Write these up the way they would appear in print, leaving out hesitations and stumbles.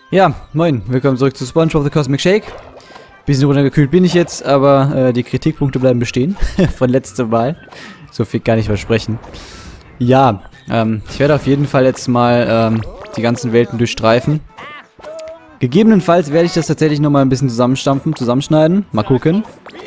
Ja, moin, willkommen zurück zu SpongeBob The Cosmic Shake. Bisschen runtergekühlt bin ich jetzt, aber die Kritikpunkte bleiben bestehen von letztem Mal. So viel kann ich versprechen. Ja, ich werde auf jeden Fall jetzt mal die ganzen Welten durchstreifen. Gegebenenfalls werde ich das tatsächlich nochmal ein bisschen zusammenschneiden. Mal gucken.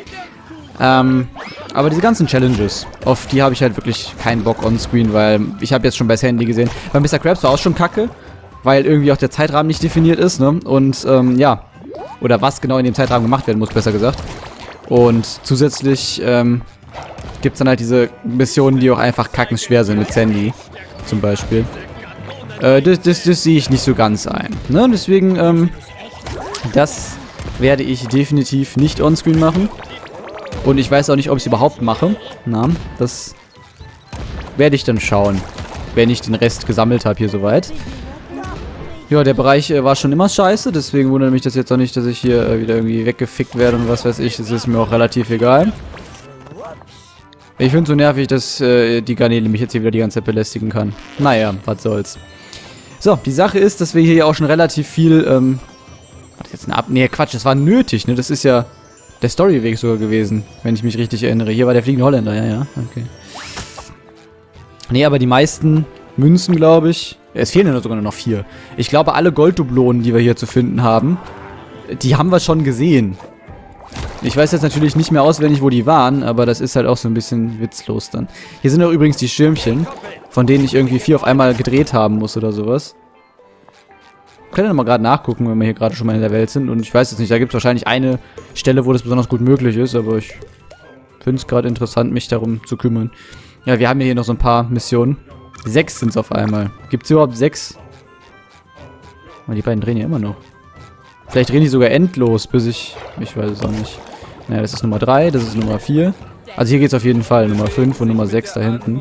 Aber diese ganzen Challenges, auf die habe ich halt wirklich keinen Bock on-screen, weil ich habe jetzt schon bei Sandy gesehen. Bei Mr. Krabs war auch schon kacke, weil irgendwie auch der Zeitrahmen nicht definiert ist, ne? Und, ja. Oder was genau in dem Zeitrahmen gemacht werden muss, besser gesagt. Und zusätzlich, gibt es dann halt diese Missionen, die auch einfach kackenschwer sind mit Sandy, zum Beispiel. Das sehe ich nicht so ganz ein, ne? Deswegen, das werde ich definitiv nicht on-screen machen. Und ich weiß auch nicht, ob ich es überhaupt mache. Na, das werde ich dann schauen, wenn ich den Rest gesammelt habe hier soweit. Ja, der Bereich war schon immer scheiße, deswegen wundert mich das jetzt auch nicht, dass ich hier wieder irgendwie weggefickt werde und was weiß ich. Das ist mir auch relativ egal. Ich finde es so nervig, dass die Garnele mich jetzt hier wieder die ganze Zeit belästigen kann. Naja, was soll's. So, die Sache ist, dass wir hier auch schon relativ viel, war das jetzt eine Nee, Quatsch, das war nötig, ne? Das ist ja der Storyweg sogar gewesen, wenn ich mich richtig erinnere. Hier war der fliegende Holländer, ja, okay. Nee, aber die meisten Münzen, glaube ich, es fehlen ja sogar noch 4. Ich glaube, alle Golddublonen, die wir hier zu finden haben, die haben wir schon gesehen. Ich weiß jetzt natürlich nicht mehr auswendig, wo die waren, aber das ist halt auch so ein bisschen witzlos dann. Hier sind auch übrigens die Schirmchen, von denen ich irgendwie 4 auf einmal gedreht haben muss oder sowas. Können wir mal gerade nachgucken, wenn wir hier gerade schon mal in der Welt sind. Und ich weiß jetzt nicht, da gibt es wahrscheinlich eine Stelle, wo das besonders gut möglich ist, aber ich finde es gerade interessant, mich darum zu kümmern. Ja, wir haben hier noch so ein paar Missionen. 6 sind es auf einmal. Gibt es überhaupt 6? Die beiden drehen ja immer noch. Vielleicht drehen die sogar endlos, bis ich weiß es auch nicht. Naja, das ist Nummer 3, das ist Nummer 4. Also hier geht es auf jeden Fall. Nummer 5 und Nummer 6 da hinten.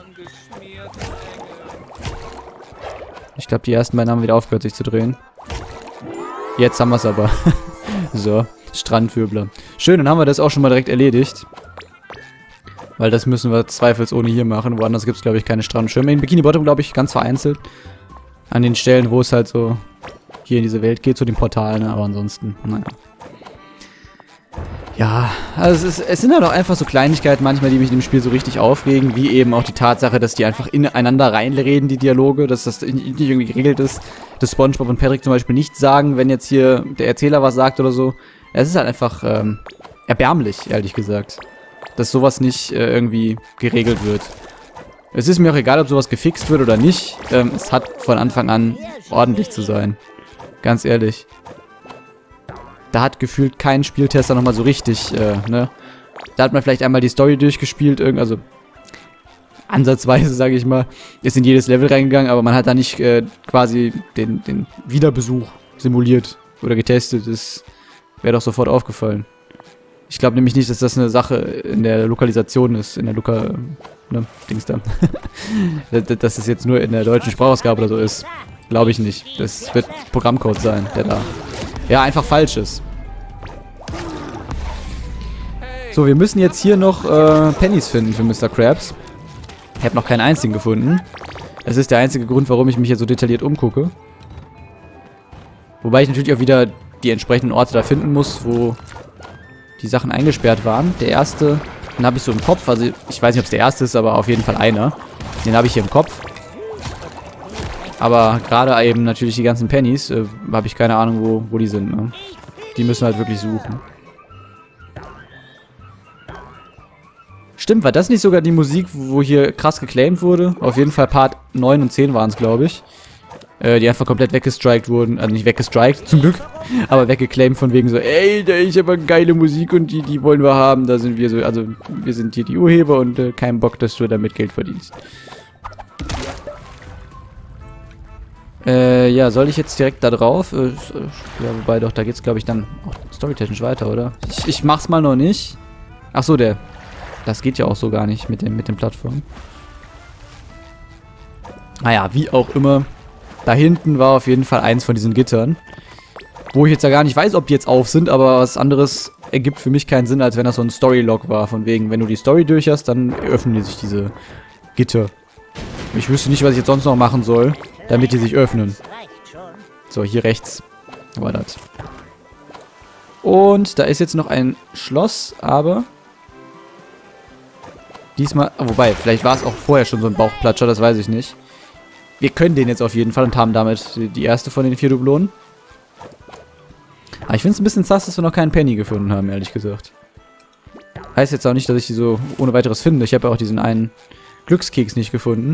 Ich glaube, die ersten beiden haben wieder aufgehört, sich zu drehen. Jetzt haben wir es aber. So, Strandwirbler. Schön, dann haben wir das auch schon mal direkt erledigt. Weil das müssen wir zweifelsohne hier machen. Woanders gibt es, glaube ich, keine Strandschirme. In Bikini Bottom, glaube ich, ganz vereinzelt. An den Stellen, wo es halt so hier in diese Welt geht, zu den Portalen. Aber ansonsten, naja. Ja, also es sind halt auch einfach so Kleinigkeiten manchmal, die mich in dem Spiel so richtig aufregen, wie eben auch die Tatsache, dass die einfach ineinander reinreden, die Dialoge, dass das nicht irgendwie geregelt ist, dass SpongeBob und Patrick zum Beispiel nichts sagen, wenn jetzt hier der Erzähler was sagt oder so. Es ist halt einfach erbärmlich, ehrlich gesagt, dass sowas nicht irgendwie geregelt wird. Es ist mir auch egal, ob sowas gefixt wird oder nicht, es hat von Anfang an ordentlich zu sein, ganz ehrlich. Da hat gefühlt kein Spieltester nochmal so richtig, ne? Da hat man vielleicht einmal die Story durchgespielt, also ansatzweise, sage ich mal, ist in jedes Level reingegangen, aber man hat da nicht quasi den Wiederbesuch simuliert oder getestet. Das wäre doch sofort aufgefallen. Ich glaube nämlich nicht, dass das eine Sache in der Lokalisation ist, in der Dings da. Dass das jetzt nur in der deutschen Sprachausgabe oder so ist. Glaube ich nicht. Das wird Programmcode sein, der da ja einfach falsch ist. So, wir müssen jetzt hier noch Pennies finden für Mr. Krabs. Ich habe noch keinen einzigen gefunden. Das ist der einzige Grund, warum ich mich hier so detailliert umgucke. Wobei ich natürlich auch wieder die entsprechenden Orte da finden muss, wo die Sachen eingesperrt waren. Der erste, den habe ich so im Kopf. Also ich weiß nicht, ob es der erste ist, aber auf jeden Fall einer. Den habe ich hier im Kopf. Aber gerade eben natürlich die ganzen Pennies, habe ich keine Ahnung, wo die sind. Ne? Die müssen wir halt wirklich suchen. Stimmt, war das nicht sogar die Musik, wo hier krass geclaimed wurde? Auf jeden Fall Part 9 und 10 waren es, glaube ich. Die einfach komplett weggestrikt wurden. Also nicht weggestrikt, zum Glück. Aber weggeclaimed von wegen so, ey, ich habe geile Musik und die wollen wir haben. Da sind wir so, also wir sind hier die Urheber und kein Bock, dass du damit Geld verdienst. Ja, soll ich jetzt direkt da drauf? Ja, wobei doch, da geht's, glaube ich, dann auch storytechnisch weiter, oder? Ich mach's mal noch nicht. Ach so, das geht ja auch so gar nicht mit den Plattformen. Naja, wie auch immer. Da hinten war auf jeden Fall eins von diesen Gittern. Wo ich jetzt ja gar nicht weiß, ob die jetzt auf sind, aber was anderes ergibt für mich keinen Sinn, als wenn das so ein Storylog war. Von wegen, wenn du die Story durch hast, dann öffnen sich diese Gitter. Ich wüsste nicht, was ich jetzt sonst noch machen soll, damit die sich öffnen. So, hier rechts war das. Und da ist jetzt noch ein Schloss, aber diesmal, wobei, vielleicht war es auch vorher schon so ein Bauchplatscher, das weiß ich nicht. Wir können den jetzt auf jeden Fall und haben damit die erste von den 4 Dublonen. Aber ich finde es ein bisschen sass, dass wir noch keinen Penny gefunden haben, ehrlich gesagt. Heißt jetzt auch nicht, dass ich die so ohne weiteres finde. Ich habe ja auch diesen einen Glückskeks nicht gefunden.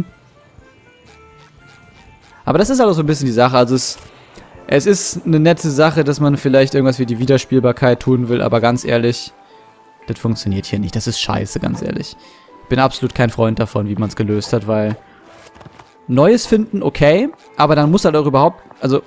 Aber das ist halt auch so ein bisschen die Sache. Also es ist eine nette Sache, dass man vielleicht irgendwas wie die Wiederspielbarkeit tun will, aber ganz ehrlich, das funktioniert hier nicht. Das ist scheiße, ganz ehrlich. Ich bin absolut kein Freund davon, wie man es gelöst hat, weil Neues finden, okay, aber dann muss halt auch überhaupt, also,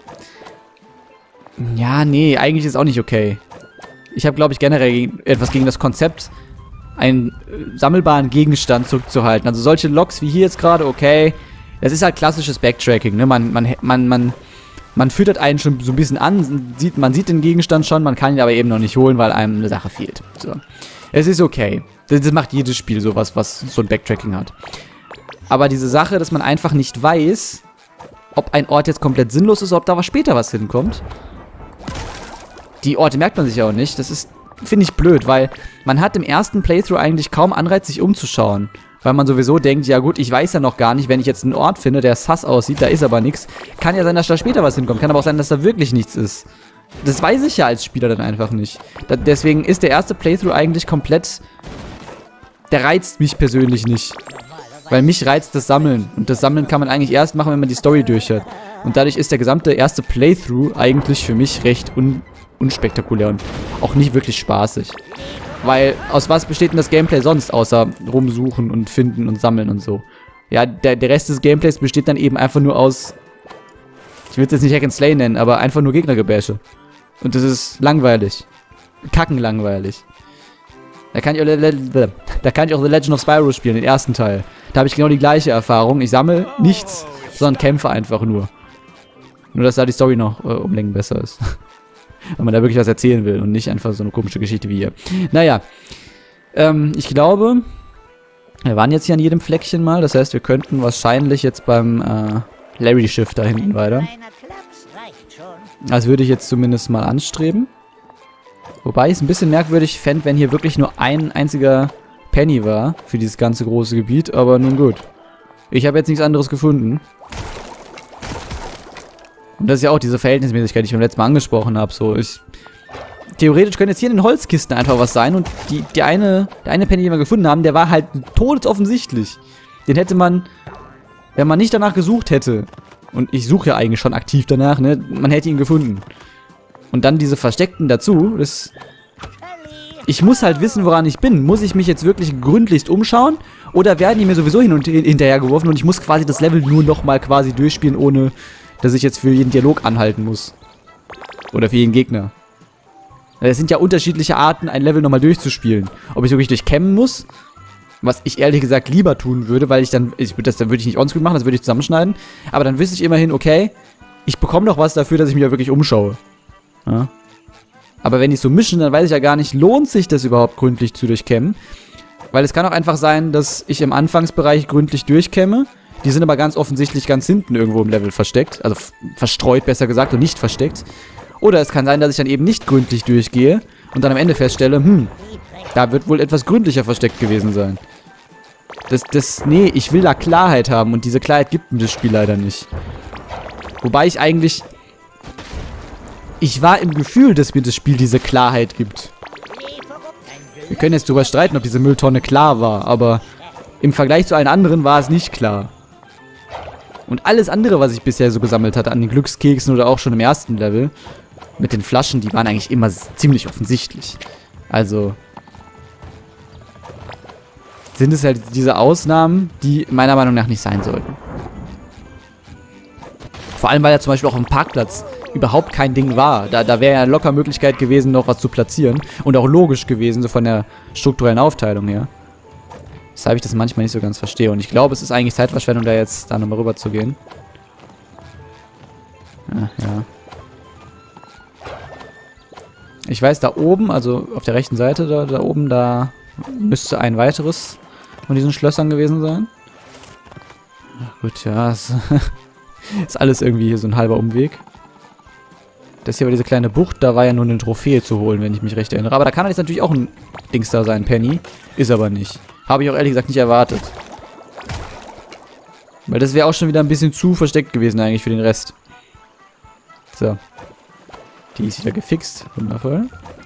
ja, nee, eigentlich ist es auch nicht okay. Ich habe, glaube ich, generell etwas gegen das Konzept, einen sammelbaren Gegenstand zurückzuhalten. Also solche Loks wie hier jetzt gerade, okay, das ist halt klassisches Backtracking, ne? Man führt einen schon so ein bisschen an, man sieht den Gegenstand schon, man kann ihn aber eben noch nicht holen, weil einem eine Sache fehlt. So. Es ist okay. Das macht jedes Spiel sowas, was so ein Backtracking hat. Aber diese Sache, dass man einfach nicht weiß, ob ein Ort jetzt komplett sinnlos ist, oder ob da später was hinkommt. Die Orte merkt man sich ja auch nicht. Das ist, finde ich, blöd, weil man hat im ersten Playthrough eigentlich kaum Anreiz, sich umzuschauen. Weil man sowieso denkt, ja gut, ich weiß ja noch gar nicht, wenn ich jetzt einen Ort finde, der sass aussieht, da ist aber nichts. Kann ja sein, dass da später was hinkommt. Kann aber auch sein, dass da wirklich nichts ist. Das weiß ich ja als Spieler dann einfach nicht. Deswegen ist der erste Playthrough eigentlich komplett... Der reizt mich persönlich nicht. Weil mich reizt das Sammeln. Und das Sammeln kann man eigentlich erst machen, wenn man die Story durch hat. Und dadurch ist der gesamte erste Playthrough eigentlich für mich recht unspektakulär und auch nicht wirklich spaßig. Weil, aus was besteht denn das Gameplay sonst, außer rumsuchen und finden und sammeln und so? Ja, der Rest des Gameplays besteht dann eben einfach nur aus, ich will es jetzt nicht Hack and Slay nennen, aber einfach nur Gegnergebäsche. Und das ist langweilig. Kackenlangweilig. Da kann ich auch The Legend of Spyro spielen, den ersten Teil. Da habe ich genau die gleiche Erfahrung. Ich sammle nichts, sondern kämpfe einfach nur. Nur, dass da die Story noch um Längen besser ist. Wenn man da wirklich was erzählen will und nicht einfach so eine komische Geschichte wie hier. Naja, ich glaube, wir waren jetzt hier an jedem Fleckchen mal. Das heißt, wir könnten wahrscheinlich jetzt beim Larry-Schiff da hinten weiter. Das würde ich jetzt zumindest mal anstreben. Wobei ich es ein bisschen merkwürdig fände, wenn hier wirklich nur ein einziger Penny war für dieses ganze große Gebiet. Aber nun gut. Ich habe jetzt nichts anderes gefunden. Und das ist ja auch diese Verhältnismäßigkeit, die ich beim letzten Mal angesprochen habe. So, theoretisch können jetzt hier in den Holzkisten einfach was sein. Und der eine Penny, den wir gefunden haben, der war halt todesoffensichtlich. Den hätte man, wenn man nicht danach gesucht hätte, und ich suche ja eigentlich schon aktiv danach, ne, man hätte ihn gefunden. Und dann diese Versteckten dazu, ich muss halt wissen, woran ich bin. Muss ich mich jetzt wirklich gründlichst umschauen? Oder werden die mir sowieso hin und hinterher geworfen und ich muss quasi das Level nur nochmal quasi durchspielen, ohne dass ich jetzt für jeden Dialog anhalten muss? Oder für jeden Gegner. Es sind ja unterschiedliche Arten, ein Level nochmal durchzuspielen. Ob ich wirklich durchkämmen muss, was ich ehrlich gesagt lieber tun würde, weil dann würde ich nicht onscreen machen, das würde ich zusammenschneiden. Aber dann wüsste ich immerhin, okay, ich bekomme noch was dafür, dass ich mich ja wirklich umschaue. Ja. Aber wenn die so mischen, dann weiß ich ja gar nicht, lohnt sich das überhaupt gründlich zu durchkämmen? Weil es kann auch einfach sein, dass ich im Anfangsbereich gründlich durchkämme. Die sind aber ganz offensichtlich ganz hinten irgendwo im Level versteckt. Also verstreut, besser gesagt, und nicht versteckt. Oder es kann sein, dass ich dann eben nicht gründlich durchgehe und dann am Ende feststelle, da wird wohl etwas gründlicher versteckt gewesen sein. Nee, ich will da Klarheit haben und diese Klarheit gibt mir das Spiel leider nicht. Wobei ich war im Gefühl, dass mir das Spiel diese Klarheit gibt. Wir können jetzt darüber streiten, ob diese Mülltonne klar war, aber im Vergleich zu allen anderen war es nicht klar. Und alles andere, was ich bisher so gesammelt hatte, an den Glückskeksen oder auch schon im ersten Level, mit den Flaschen, die waren eigentlich immer ziemlich offensichtlich. Also sind es halt diese Ausnahmen, die meiner Meinung nach nicht sein sollten. Vor allem, weil ja zum Beispiel auch auf dem Parkplatz überhaupt kein Ding war. Da wäre ja locker Möglichkeit gewesen, noch was zu platzieren. Und auch logisch gewesen, so von der strukturellen Aufteilung her. Weshalb ich das manchmal nicht so ganz verstehe. Und ich glaube, es ist eigentlich Zeitverschwendung, da jetzt da nochmal rüber zu gehen. Ja. Ich weiß, da oben, also auf der rechten Seite, da oben, da müsste ein weiteres von diesen Schlössern gewesen sein. Ach gut, ja, ist alles irgendwie hier so ein halber Umweg. Das hier war diese kleine Bucht, da war ja nur eine Trophäe zu holen, wenn ich mich recht erinnere. Aber da kann jetzt natürlich auch ein Dings da sein, Penny. Ist aber nicht. Habe ich auch ehrlich gesagt nicht erwartet. Weil das wäre auch schon wieder ein bisschen zu versteckt gewesen eigentlich für den Rest. So. Die ist wieder gefixt. Wundervoll.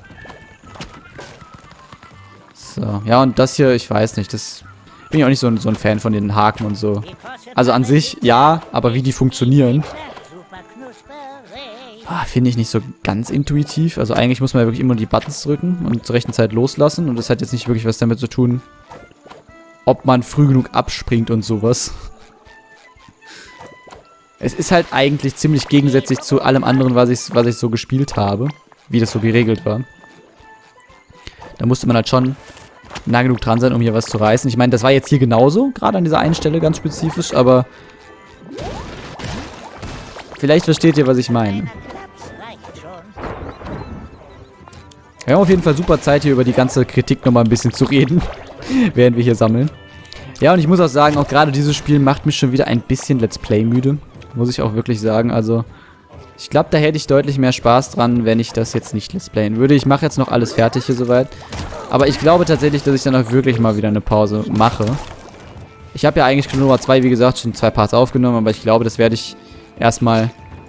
So. Ja, und das hier, ich weiß nicht, das... Bin ich auch nicht so ein Fan von den Haken und so. Also an sich, ja, aber wie die funktionieren... Finde ich nicht so ganz intuitiv. Also eigentlich muss man ja wirklich immer die Buttons drücken und zur rechten Zeit loslassen. Und das hat jetzt nicht wirklich was damit zu tun, ob man früh genug abspringt und sowas. Es ist halt eigentlich ziemlich gegensätzlich zu allem anderen, was ich so gespielt habe. Wie das so geregelt war. Da musste man halt schon nah genug dran sein, um hier was zu reißen. Ich meine, das war jetzt hier genauso, gerade an dieser einen Stelle ganz spezifisch, aber... Vielleicht versteht ihr, was ich meine. Wir haben auf jeden Fall super Zeit, hier über die ganze Kritik nochmal ein bisschen zu reden, während wir hier sammeln. Ja, und ich muss auch sagen, auch gerade dieses Spiel macht mich schon wieder ein bisschen Let's Play müde. Muss ich auch wirklich sagen. Also, ich glaube, da hätte ich deutlich mehr Spaß dran, wenn ich das jetzt nicht Let's Playen würde. Ich mache jetzt noch alles fertig hier soweit. Aber ich glaube tatsächlich, dass ich dann auch wirklich mal wieder eine Pause mache. Ich habe ja eigentlich Nummer 2, wie gesagt, schon 2 Parts aufgenommen, aber ich glaube, das werde ich erstmal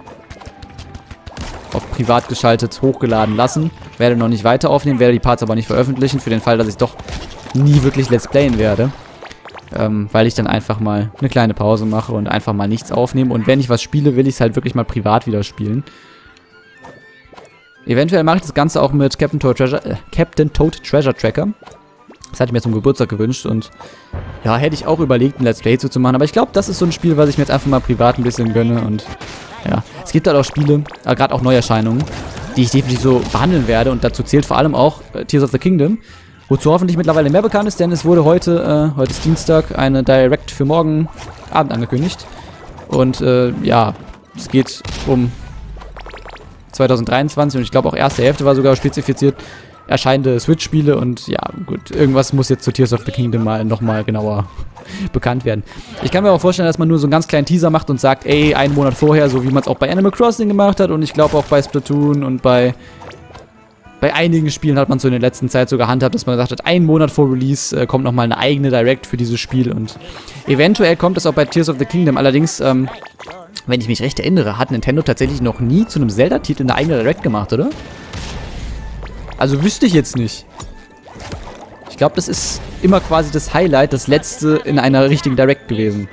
auf privat geschaltet hochgeladen lassen. Werde noch nicht weiter aufnehmen, werde die Parts aber nicht veröffentlichen, für den Fall, dass ich doch nie wirklich Let's Playen werde. Weil ich dann einfach mal eine kleine Pause mache und einfach mal nichts aufnehme. Und wenn ich was spiele, will ich es halt wirklich mal privat wieder spielen. Eventuell mache ich das Ganze auch mit Captain Toad Treasure Tracker. Das hatte ich mir zum Geburtstag gewünscht und ja, hätte ich auch überlegt, ein Let's Play zu machen. Aber ich glaube, das ist so ein Spiel, was ich mir jetzt einfach mal privat ein bisschen gönne. Und ja, es gibt halt auch Spiele, gerade auch Neuerscheinungen, die ich definitiv so behandeln werde. Und dazu zählt vor allem auch Tears of the Kingdom. Wozu hoffentlich mittlerweile mehr bekannt ist, denn es wurde heute ist Dienstag, eine Direct für morgen Abend angekündigt. Und ja, es geht um 2023 und ich glaube auch erste Hälfte war sogar spezifiziert, erscheinende Switch-Spiele und ja, gut, irgendwas muss jetzt zu Tears of the Kingdom nochmal genauer bekannt werden. Ich kann mir auch vorstellen, dass man nur so einen ganz kleinen Teaser macht und sagt, ey, einen Monat vorher, so wie man es auch bei Animal Crossing gemacht hat und ich glaube auch bei Splatoon und bei einigen Spielen hat man so in der letzten Zeit so gehandhabt, dass man gesagt hat, einen Monat vor Release kommt nochmal eine eigene Direct für dieses Spiel und eventuell kommt es auch bei Tears of the Kingdom. Allerdings, wenn ich mich recht erinnere, hat Nintendo tatsächlich noch nie zu einem Zelda-Titel eine eigene Direct gemacht, oder? Also wüsste ich jetzt nicht. Ich glaube, das ist immer quasi das Highlight, das letzte in einer richtigen Direct gewesen.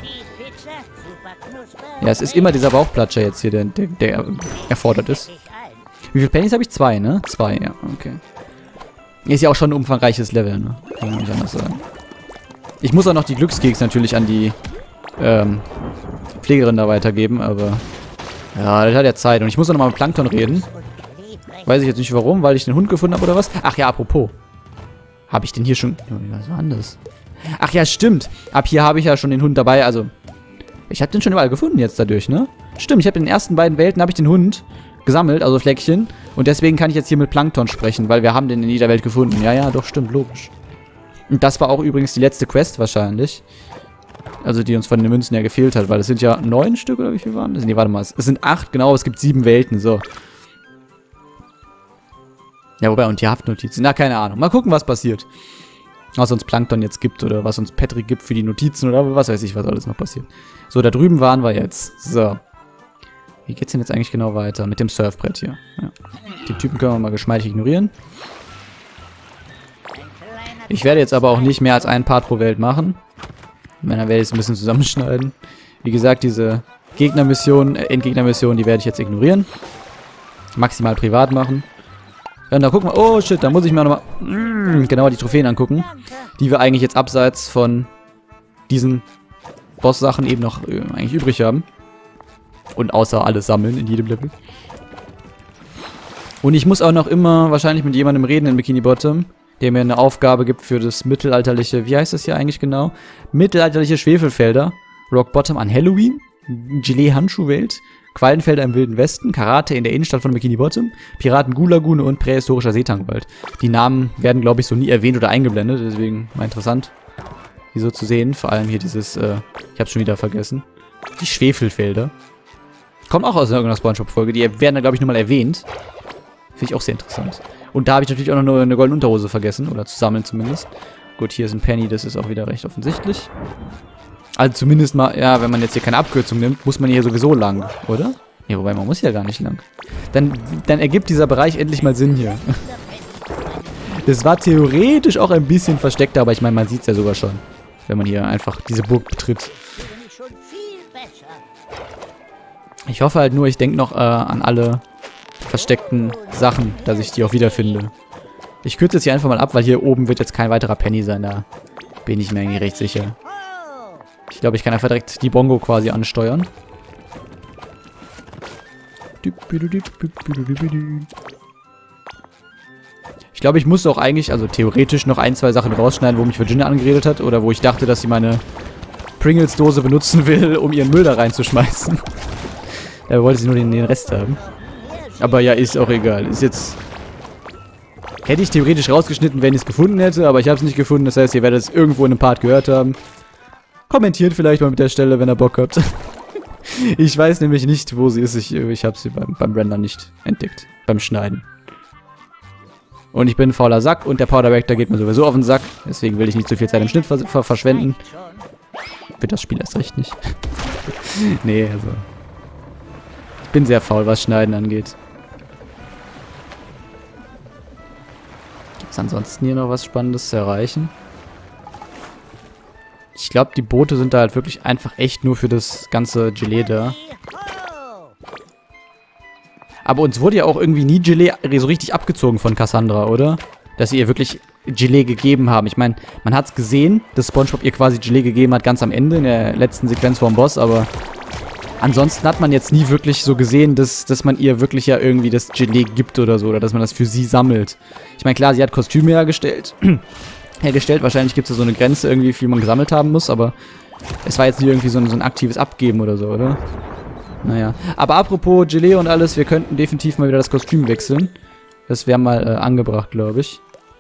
Ja, es ist immer dieser Bauchplatscher jetzt hier, der erfordert ist. Wie viele Pennies habe ich? 2, ne? 2, ja, okay. Ist ja auch schon ein umfangreiches Level, ne? Kann man nicht anders sagen. Ich muss auch noch die Glückskeks natürlich an die Pflegerin da weitergeben, aber ja, das hat ja Zeit. Und ich muss auch noch mal mit Plankton reden. Weiß ich jetzt nicht warum, weil ich den Hund gefunden habe oder was. Ach ja, apropos. Habe ich den hier schon... Was war anders? Ach ja, stimmt. Ab hier habe ich ja schon den Hund dabei, also... Ich habe den schon überall gefunden jetzt dadurch, ne? Stimmt, ich habe in den ersten beiden Welten habe ich den Hund gesammelt, also Fleckchen. Und deswegen kann ich jetzt hier mit Plankton sprechen, weil wir haben den in jeder Welt gefunden. Ja, ja, doch, stimmt, logisch. Und das war auch übrigens die letzte Quest wahrscheinlich. Also die uns von den Münzen her gefehlt hat, weil es sind ja 9 Stück, oder wie viel waren das? Nee, warte mal, es sind 8, genau, es gibt 7 Welten, so. Ja, wobei, und die Haftnotizen, na, keine Ahnung. Mal gucken, was passiert. Was uns Plankton jetzt gibt, oder was uns Patrick gibt für die Notizen, oder was weiß ich, was alles noch passiert. So, da drüben waren wir jetzt. So. Wie geht's denn jetzt eigentlich genau weiter? Mit dem Surfbrett hier. Ja. Die Typen können wir mal geschmeidig ignorieren. Ich werde jetzt aber auch nicht mehr als einen Part pro Welt machen. Dann werde ich es ein bisschen zusammenschneiden. Wie gesagt, diese Gegnermission, Endgegnermission, die werde ich jetzt ignorieren. Maximal privat machen. Ja, und da gucken wir, oh shit, da muss ich mir nochmal genauer die Trophäen angucken. Die wir eigentlich jetzt abseits von diesen Boss-Sachen eben noch eigentlich übrig haben. Und außer alles sammeln in jedem Level. Und ich muss auch noch immer wahrscheinlich mit jemandem reden in Bikini Bottom, der mir eine Aufgabe gibt für das mittelalterliche, wie heißt das hier eigentlich genau? Mittelalterliche Schwefelfelder, Rock Bottom an Halloween, Gelee-Handschuhwelt, Quallenfelder im Wilden Westen, Karate in der Innenstadt von Bikini Bottom, Piraten Gulagune und prähistorischer Seetangwald. Die Namen werden, glaube ich, so nie erwähnt oder eingeblendet, deswegen mal interessant, die so zu sehen. Vor allem hier dieses, ich hab's schon wieder vergessen, die Schwefelfelder. kommen auch aus irgendeiner Spongebob-Folge. Die werden da, glaube ich, nochmal erwähnt. Finde ich auch sehr interessant. Und da habe ich natürlich auch noch eine goldene Unterhose vergessen. Oder zu sammeln zumindest. Gut, hier ist ein Penny. Das ist auch wieder recht offensichtlich. Also zumindest mal, ja, wenn man jetzt hier keine Abkürzung nimmt, muss man hier sowieso lang, oder? Ja, wobei, man muss ja gar nicht lang. Dann ergibt dieser Bereich endlich mal Sinn hier. Das war theoretisch auch ein bisschen versteckter, aber ich meine, man sieht es ja sogar schon. Wenn man hier einfach diese Burg betritt. Ich hoffe halt nur, ich denke noch an alle versteckten Sachen, dass ich die auch wiederfinde. Ich kürze jetzt hier einfach mal ab, weil hier oben wird jetzt kein weiterer Penny sein. Da bin ich mir eigentlich recht sicher. Ich glaube, ich kann einfach direkt die Bongo quasi ansteuern. Ich glaube, ich muss auch eigentlich, also theoretisch, noch ein, zwei Sachen rausschneiden, wo mich Virginia angeredet hat. Oder wo ich dachte, dass sie meine Pringles-Dose benutzen will, um ihren Müll da reinzuschmeißen. Da wollte sie nur den Rest haben. Aber ja, ist auch egal. Ist jetzt... Hätte ich theoretisch rausgeschnitten, wenn ich es gefunden hätte, aber ich habe es nicht gefunden. Das heißt, ihr werdet es irgendwo in einem Part gehört haben. Kommentiert vielleicht mal mit der Stelle, wenn ihr Bock habt. Ich weiß nämlich nicht, wo sie ist. Ich habe sie beim Rendern nicht entdeckt. Beim Schneiden. Und ich bin ein fauler Sack und der Powder Reactor geht mir sowieso auf den Sack. Deswegen will ich nicht zu viel Zeit im Schnitt verschwenden. Für das Spiel erst recht nicht. Nee, also... Ich bin sehr faul, was Schneiden angeht. Gibt es ansonsten hier noch was Spannendes zu erreichen? Ich glaube, die Boote sind da halt wirklich einfach echt nur für das ganze Gelee da. Aber uns wurde ja auch irgendwie nie Gelee so richtig abgezogen von Cassandra, oder? Dass sie ihr wirklich Gelee gegeben haben. Ich meine, man hat es gesehen, dass SpongeBob ihr quasi Gelee gegeben hat, ganz am Ende, in der letzten Sequenz vom Boss, aber ansonsten hat man jetzt nie wirklich so gesehen, dass man ihr wirklich ja irgendwie das Gelee gibt oder so, oder dass man das für sie sammelt. Ich meine, klar, sie hat Kostüme hergestellt. Wahrscheinlich gibt es da so eine Grenze irgendwie, wie viel man gesammelt haben muss, aber es war jetzt nie irgendwie so ein aktives Abgeben oder so, oder? Naja. Aber apropos Gelee und alles, wir könnten definitiv mal wieder das Kostüm wechseln. Das wäre mal angebracht, glaube ich.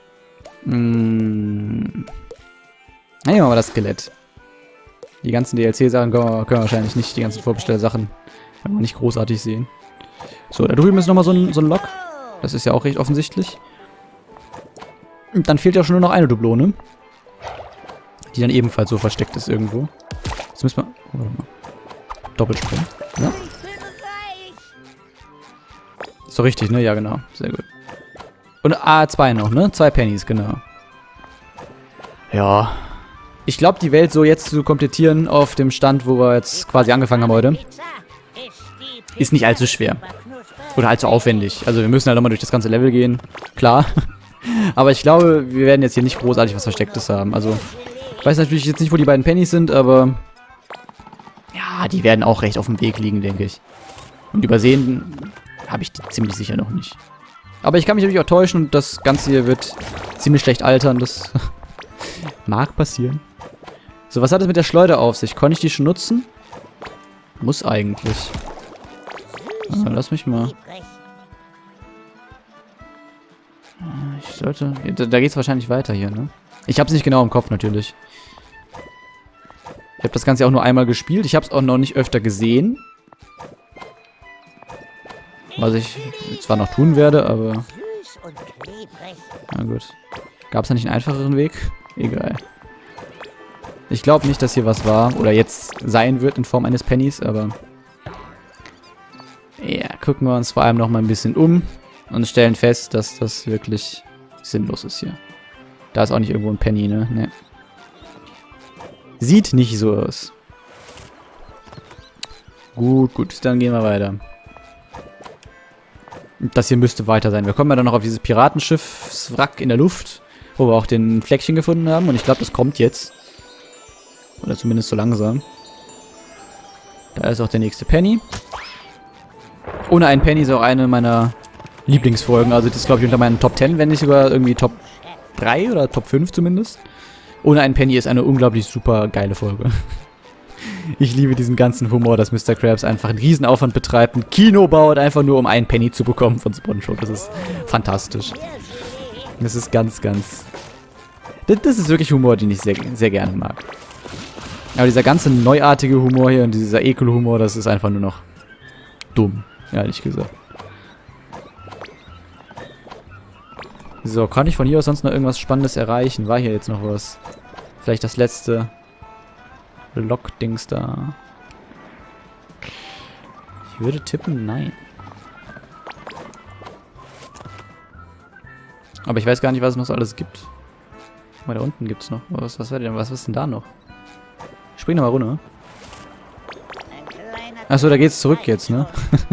Nehmen wir mal das Skelett. Die ganzen DLC-Sachen können wir wahrscheinlich nicht, die ganzen Vorbestellsachen können wir nicht großartig sehen. So, da drüben ist nochmal so ein Lock. Das ist ja auch recht offensichtlich. Und dann fehlt ja schon nur noch eine Dublone. Die dann ebenfalls so versteckt ist irgendwo. Jetzt müssen wir... Warte mal. Doppelspringen. Ja? Ist doch richtig, ne? Ja, genau. Sehr gut. Und A2 noch, ne? 2 Pennies, genau. Ja. Ich glaube, die Welt so jetzt zu komplettieren auf dem Stand, wo wir jetzt quasi angefangen haben heute, ist nicht allzu schwer. Oder allzu aufwendig. Also wir müssen halt nochmal durch das ganze Level gehen. Klar. Aber ich glaube, wir werden jetzt hier nicht großartig was Verstecktes haben. Also, ich weiß natürlich jetzt nicht, wo die beiden Pennies sind, aber... Ja, die werden auch recht auf dem Weg liegen, denke ich. Und übersehen habe ich die ziemlich sicher noch nicht. Aber ich kann mich natürlich auch täuschen und das Ganze hier wird ziemlich schlecht altern. Das mag passieren. So, was hat es mit der Schleuder auf sich? Konnte ich die schon nutzen? Muss eigentlich. Ah, lass mich mal... Ich sollte... Da geht es wahrscheinlich weiter hier, ne? Ich habe es nicht genau im Kopf, natürlich. Ich habe das Ganze auch nur einmal gespielt. Ich habe es auch noch nicht öfter gesehen. Was ich zwar noch tun werde, aber... Na gut. Gab es da nicht einen einfacheren Weg? Egal. Ich glaube nicht, dass hier was war. Oder jetzt sein wird in Form eines Pennys, aber... Ja, gucken wir uns vor allem noch mal ein bisschen um. Und stellen fest, dass das wirklich sinnlos ist hier. Da ist auch nicht irgendwo ein Penny, ne? Ne. Sieht nicht so aus. Gut, gut. Dann gehen wir weiter. Das hier müsste weiter sein. Wir kommen ja dann noch auf dieses Piratenschiffswrack in der Luft, wo wir auch den Fleckchen gefunden haben. Und ich glaube, das kommt jetzt. Oder zumindest so langsam. Da ist auch der nächste Penny. Ohne einen Penny ist auch eine meiner Lieblingsfolgen. Also das ist, glaube ich, unter meinen Top 10, wenn nicht sogar irgendwie Top 3 oder Top 5 zumindest. Ohne einen Penny ist eine unglaublich super geile Folge. Ich liebe diesen ganzen Humor, dass Mr. Krabs einfach einen Riesenaufwand betreibt, ein Kino baut, einfach nur um einen Penny zu bekommen von SpongeBob. Das ist fantastisch. Das ist ganz, ganz... Das ist wirklich Humor, den ich sehr, sehr gerne mag. Aber dieser ganze neuartige Humor hier und dieser Ekelhumor, das ist einfach nur noch dumm, ehrlich gesagt. So, kann ich von hier aus sonst noch irgendwas Spannendes erreichen? War hier jetzt noch was? Vielleicht das letzte Lock-Dings da. Ich würde tippen, nein. Aber ich weiß gar nicht, was es noch so alles gibt. Guck mal, da unten gibt es noch. Was ist denn da noch? Spring doch mal runter. Achso, da geht's zurück jetzt, ne?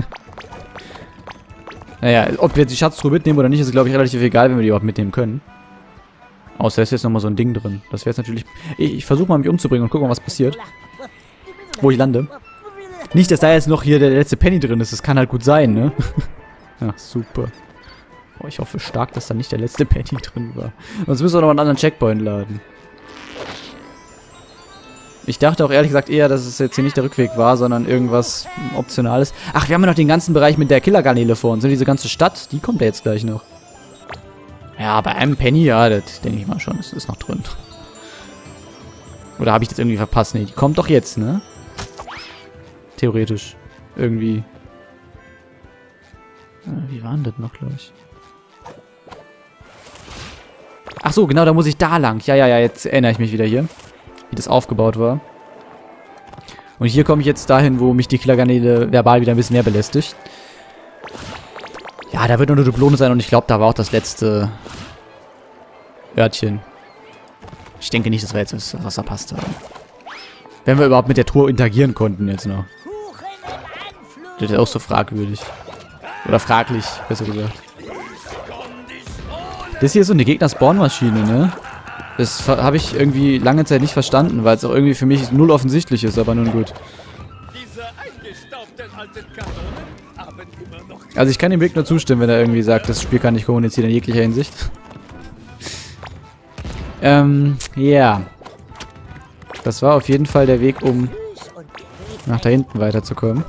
Naja, ob wir jetzt die Schatztruhe mitnehmen oder nicht, ist, glaube ich, relativ egal, wenn wir die überhaupt mitnehmen können. Außer ist jetzt nochmal so ein Ding drin. Das wäre jetzt natürlich... Ich versuche mal, mich umzubringen und gucken, was passiert. Wo ich lande. Nicht, dass da jetzt noch hier der letzte Penny drin ist. Das kann halt gut sein, ne? Ja, super. Oh, ich hoffe stark, dass da nicht der letzte Penny drin war. Sonst müssen wir noch einen anderen Checkpoint laden. Ich dachte auch ehrlich gesagt eher, dass es jetzt hier nicht der Rückweg war, sondern irgendwas Optionales. Ach, wir haben ja noch den ganzen Bereich mit der Killergarnele vor uns. Und diese ganze Stadt, die kommt ja jetzt gleich noch. Ja, bei einem Penny, ja, das denke ich mal schon. Das ist noch drin. Oder habe ich das irgendwie verpasst? Nee, die kommt doch jetzt, ne? Theoretisch. Irgendwie. Wie war denn das noch gleich? Ach so, genau, da muss ich da lang. Ja, jetzt erinnere ich mich wieder hier. Wie das aufgebaut war. Und hier komme ich jetzt dahin, wo mich die Killergarnele verbal wieder ein bisschen mehr belästigt. Ja, da wird nur eine Dublone sein und ich glaube, da war auch das letzte Örtchen. Ich denke nicht, dass wir jetzt was verpasst haben. Wenn wir überhaupt mit der Truhe interagieren konnten jetzt noch. Das ist auch so fragwürdig. Oder fraglich, besser gesagt. Das hier ist so eine Gegner-Spawn-Maschine, ne? Das habe ich irgendwie lange Zeit nicht verstanden, weil es auch irgendwie für mich null offensichtlich ist, aber nun gut. Also ich kann dem Weg nur zustimmen, wenn er irgendwie sagt, das Spiel kann nicht kommunizieren in jeglicher Hinsicht. Ja. Das war auf jeden Fall der Weg, um nach da hinten weiterzukommen.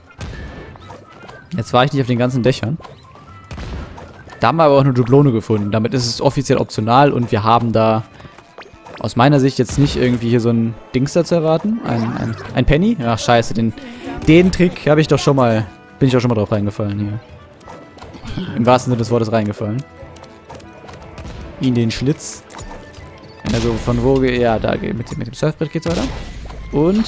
Jetzt war ich nicht auf den ganzen Dächern. Da haben wir aber auch eine Dublone gefunden. Damit ist es offiziell optional und wir haben da aus meiner Sicht jetzt nicht irgendwie hier so ein Dings da zu erwarten. Ein Penny? Ach scheiße, den Trick habe ich doch schon mal, bin ich doch schon mal drauf reingefallen hier. Im wahrsten Sinne des Wortes reingefallen. In den Schlitz. Also von wo, ja, da mit dem Surfbrett geht's weiter. Und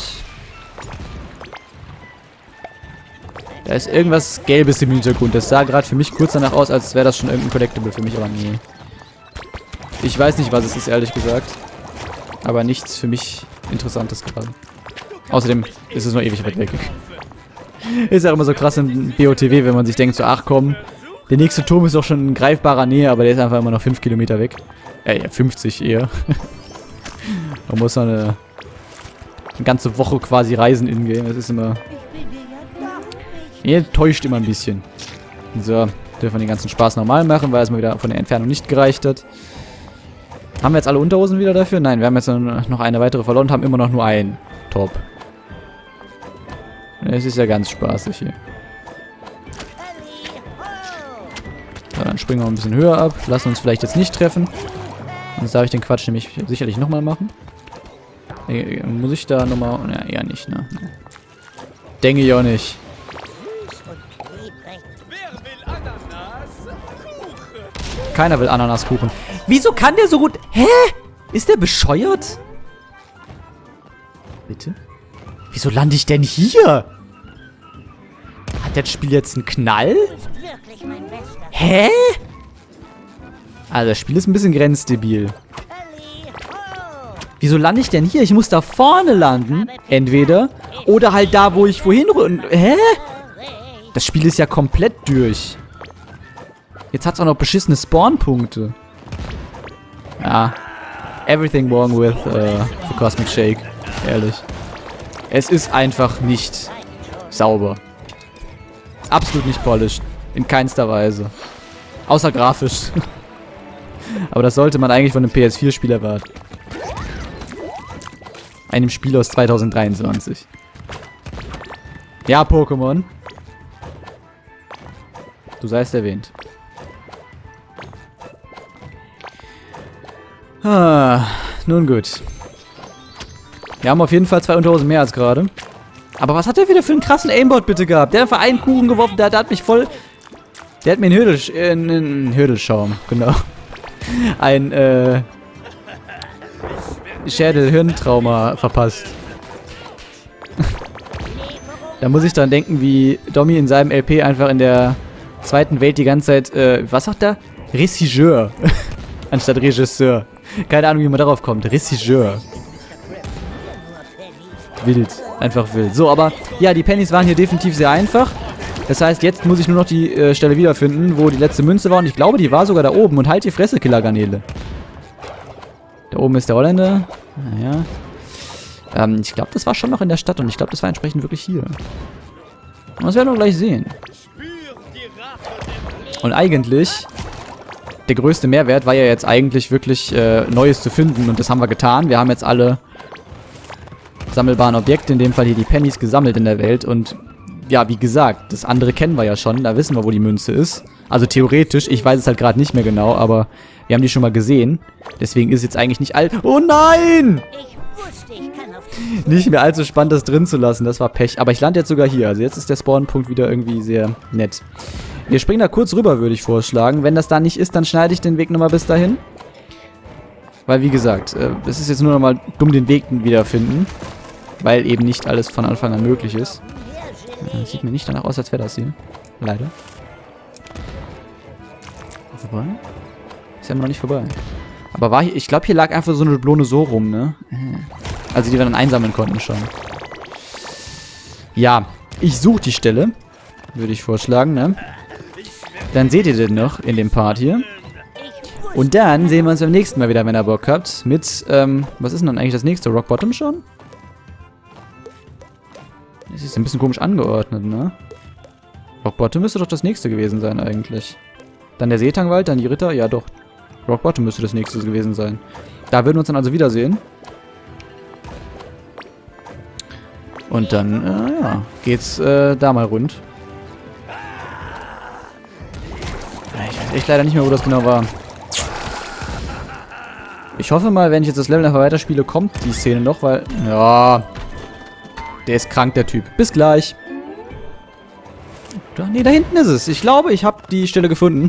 da ist irgendwas Gelbes im Hintergrund. Das sah gerade für mich kurz danach aus, als wäre das schon irgendein Collectible für mich, aber nee. Ich weiß nicht, was es ist, ehrlich gesagt. Aber nichts für mich Interessantes gerade. Außerdem ist es noch ewig weit weg. Ist ja immer so krass in BOTW, wenn man sich denkt, so, ach komm, der nächste Turm ist doch schon in greifbarer Nähe, aber der ist einfach immer noch 5 Kilometer weg. Ja, 50 eher. Man muss eine ganze Woche quasi reisen in-game. Das ist immer... Ihr täuscht immer ein bisschen. So, dürfen wir den ganzen Spaß normal machen, weil es mal wieder von der Entfernung nicht gereicht hat. Haben wir jetzt alle Unterhosen wieder dafür? Nein, wir haben jetzt noch eine weitere verloren und haben immer noch nur einen Top. Es ist ja ganz spaßig hier. So, dann springen wir ein bisschen höher ab. Lassen uns vielleicht jetzt nicht treffen. Sonst darf ich den Quatsch nämlich sicherlich nochmal machen. Muss ich da nochmal... Ja, eher nicht, ne? Denke ich auch nicht. Keiner will Ananaskuchen. Wieso kann der so gut... Hä? Ist der bescheuert? Bitte? Wieso lande ich denn hier? Hat das Spiel jetzt einen Knall? Hä? Also das Spiel ist ein bisschen grenzdebil. Wieso lande ich denn hier? Ich muss da vorne landen. Entweder. Oder halt da, wo ich vorhin... Hä? Das Spiel ist ja komplett durch. Jetzt hat es auch noch beschissene Spawn-Punkte. Ja. Everything wrong with the Cosmic Shake. Ehrlich. Es ist einfach nicht sauber. Absolut nicht polished. In keinster Weise. Außer grafisch. Aber das sollte man eigentlich von einem PS4-Spiel erwarten. Einem Spiel aus 2023. Ja, Pokémon. Du seist erwähnt. Ah, nun gut. Wir haben auf jeden Fall 2 Unterhosen mehr als gerade. Aber was hat der wieder für einen krassen Aimbot bitte gehabt? Der hat einfach einen Kuchen geworfen, der hat mich voll... Der hat mir einen Hödelschaum, genau. Ein, Schädel-Hirntrauma verpasst. Da muss ich dran denken, wie Domi in seinem LP einfach in der zweiten Welt die ganze Zeit, was sagt er? Regisseur. Anstatt Regisseur. Keine Ahnung, wie man darauf kommt. Regisseur. Wild. Einfach wild. So, aber ja, die Pennies waren hier definitiv sehr einfach. Das heißt, jetzt muss ich nur noch die Stelle wiederfinden, wo die letzte Münze war. Und ich glaube, die war sogar da oben. Und halt die Fresse, Killergarnele. Da oben ist der Holländer. Naja. Ich glaube, das war schon noch in der Stadt. Und ich glaube, das war entsprechend wirklich hier. Und das werden wir gleich sehen. Und eigentlich... Der größte Mehrwert war ja jetzt eigentlich wirklich Neues zu finden. Und das haben wir getan. Wir haben jetzt alle sammelbaren Objekte, in dem Fall hier die Pennies, gesammelt in der Welt. Und ja, wie gesagt, das andere kennen wir ja schon. Da wissen wir, wo die Münze ist. Also theoretisch, ich weiß es halt gerade nicht mehr genau, aber wir haben die schon mal gesehen. Deswegen ist es jetzt eigentlich nicht Oh nein! Nicht mehr allzu spannend, das drin zu lassen. Das war Pech. Aber ich lande jetzt sogar hier. Also jetzt ist der Spawnpunkt wieder irgendwie sehr nett. Wir springen da kurz rüber, würde ich vorschlagen. Wenn das da nicht ist, dann schneide ich den Weg nochmal bis dahin. Weil, wie gesagt, es ist jetzt nur nochmal dumm, den Weg wiederfinden. Weil eben nicht alles von Anfang an möglich ist. Sieht mir nicht danach aus, als wäre das hier. Leider. Vorbei? Ist ja immer noch nicht vorbei. Aber war hier, ich glaube, hier lag einfach so eine Dublone so rum, ne? Also die wir dann einsammeln konnten schon. Ja, ich suche die Stelle. Würde ich vorschlagen, ne? Dann seht ihr den noch in dem Part hier. Und dann sehen wir uns beim nächsten Mal wieder, wenn ihr Bock habt. Mit, was ist denn dann eigentlich das nächste? Rock Bottom schon? Das ist ein bisschen komisch angeordnet, ne? Rock Bottom müsste doch das nächste gewesen sein, eigentlich. Dann der Seetangwald, dann die Ritter. Ja, doch. Rock Bottom müsste das nächste gewesen sein. Da würden wir uns dann also wiedersehen. Und dann, ja, geht's da mal rund. Ich weiß echt leider nicht mehr, wo das genau war. Ich hoffe mal, wenn ich jetzt das Level einfach weiterspiele, kommt die Szene noch, weil... Ja... Der ist krank, der Typ. Bis gleich. Ne, da hinten ist es. Ich glaube, ich habe die Stelle gefunden.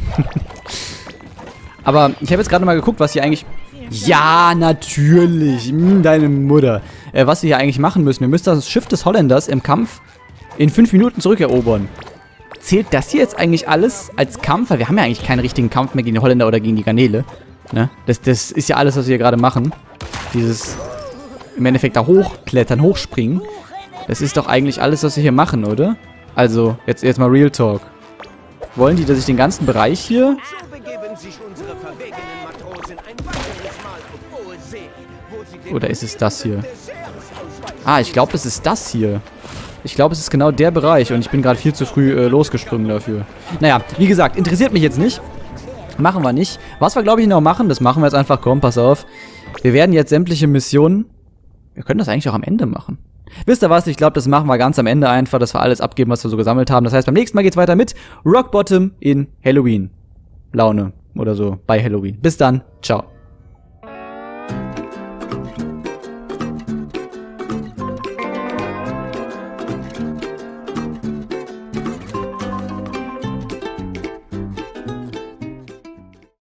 Aber ich habe jetzt gerade mal geguckt, was hier eigentlich... Ja, natürlich. Deine Mutter. Was wir hier eigentlich machen müssen. Wir müssen das Schiff des Holländers im Kampf in 5 Minuten zurückerobern. Zählt das hier jetzt eigentlich alles als Kampf? Weil wir haben ja eigentlich keinen richtigen Kampf mehr gegen die Holländer oder gegen die Garnele. Ne? Das ist ja alles, was wir hier gerade machen. Dieses im Endeffekt da hochklettern, hochspringen. Das ist doch eigentlich alles, was wir hier machen, oder? Also, jetzt mal Real Talk. Wollen die, dass ich den ganzen Bereich hier... Oder ist es das hier? Ah, ich glaube, es ist das hier. Ich glaube, es ist genau der Bereich und ich bin gerade viel zu früh losgesprungen dafür. Naja, wie gesagt, interessiert mich jetzt nicht. Machen wir nicht. Was wir, glaube ich, noch machen, das machen wir jetzt einfach. Komm, pass auf. Wir werden jetzt sämtliche Missionen... Wir können das eigentlich auch am Ende machen. Wisst ihr was? Ich glaube, das machen wir ganz am Ende einfach, dass wir alles abgeben, was wir so gesammelt haben. Das heißt, beim nächsten Mal geht's weiter mit Rock Bottom in Halloween. Laune oder so bei Halloween. Bis dann. Ciao.